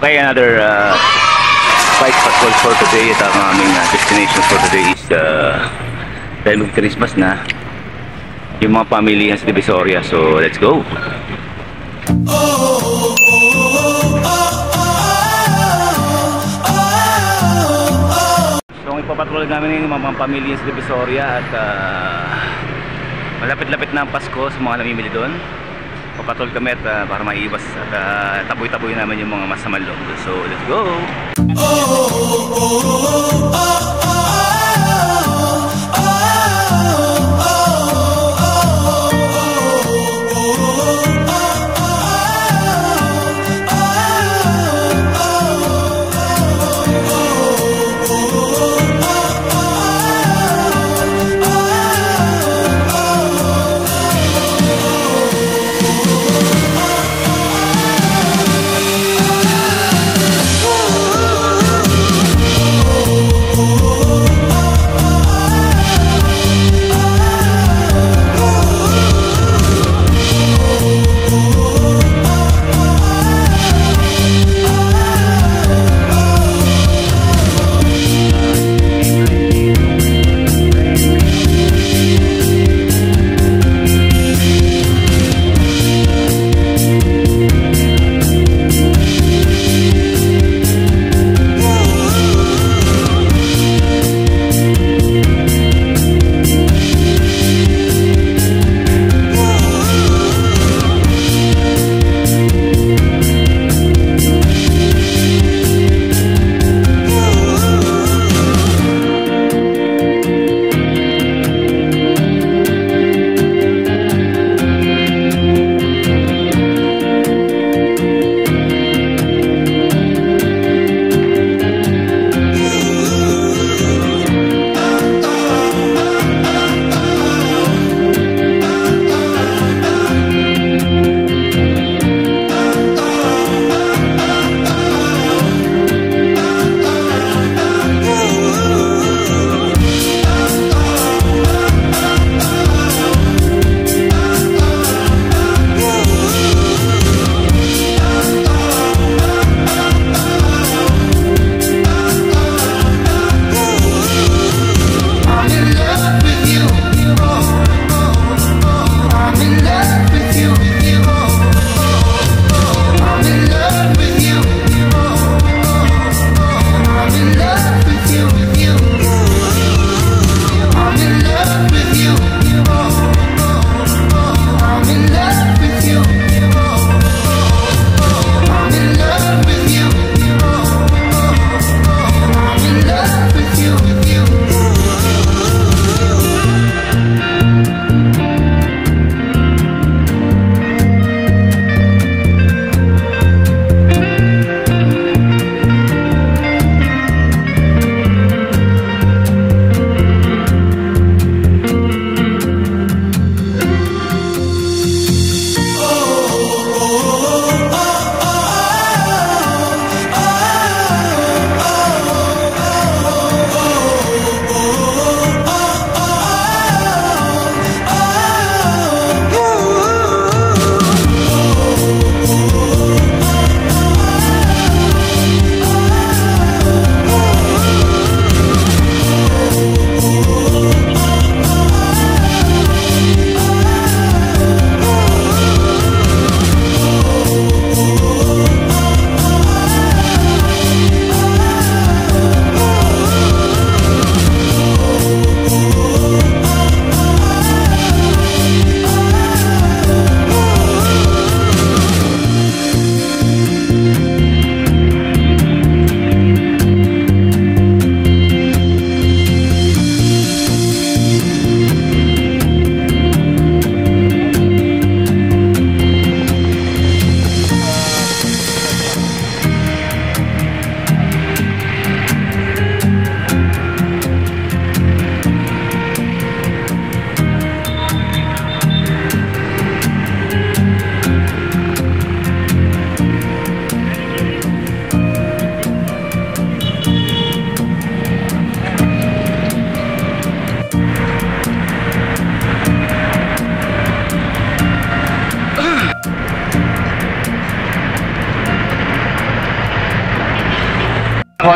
Okay, another bike patrol for today. At ang aming destination for today is dahil mag-Christmas na yung mga pamilya sa Divisoria. So let's go. So ang ipapatrol namin yung mga pamilya sa Divisoria. At malapit-lapit na ang Pasko sa mga namimili doon. Papatrol kami at para maiwas at taboy-taboy namin yung mga masamang loob. So let's go.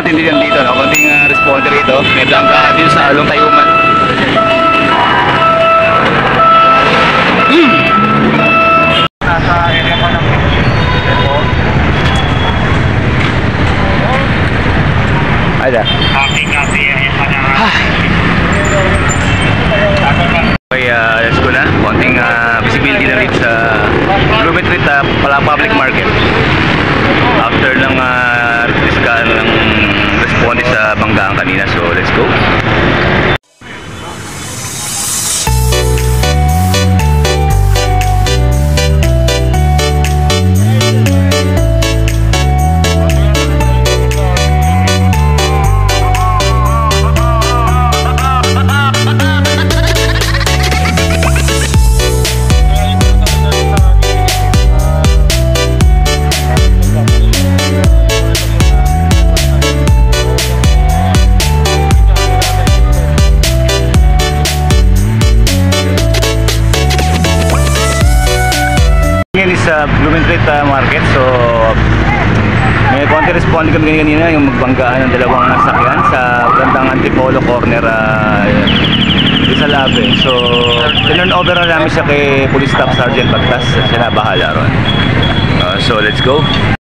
natin dito, no? Konting responder ito. May bangka dito sa Along Tayuman. Nasa area pa ng Ada. Copy, area pa ng Okay, let's go na. Konting visibility na rin sa Blumentritt Public Market. After ng responde sa banggaan kanina. So, let's go. Sa Blumentritt Market. So may konti respond kami kanina yung magbanggaan ng dalawang nasakyan sa bandang Antipolo corner sa Labe. So turn over na namin siya kay Police Staff Sergeant Bagtas. Siya na bahala ron. So let's go.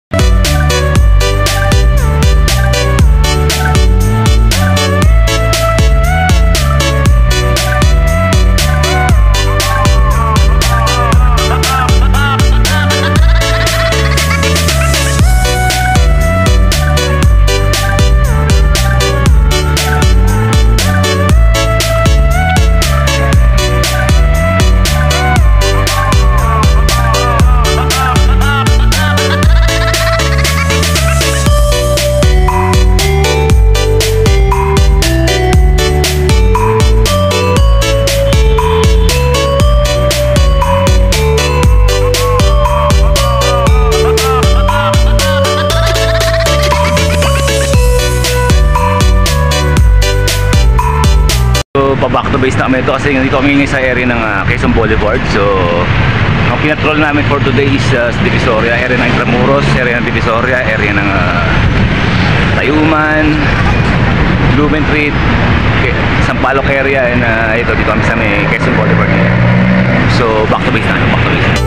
Pa-back to base na kami ito kasi dito kami sa area ng Quezon Boulevard. So ang pinatrol namin for today is Divisoria, area ng Intramuros, area ng Divisoria, area ng Tayuman, Blumentritt, Sampaloc area, and ito dito kami sa may Quezon Boulevard. So back to base na, back to base.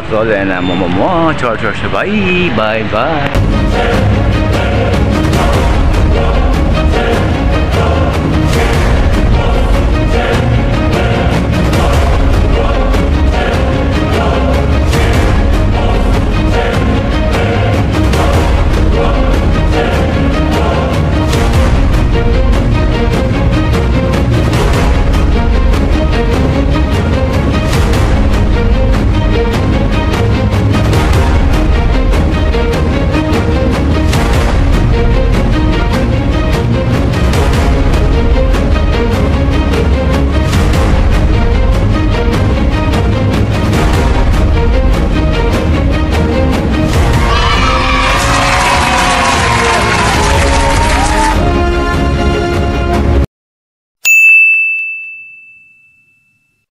all and mo, char, bye, bye, bye.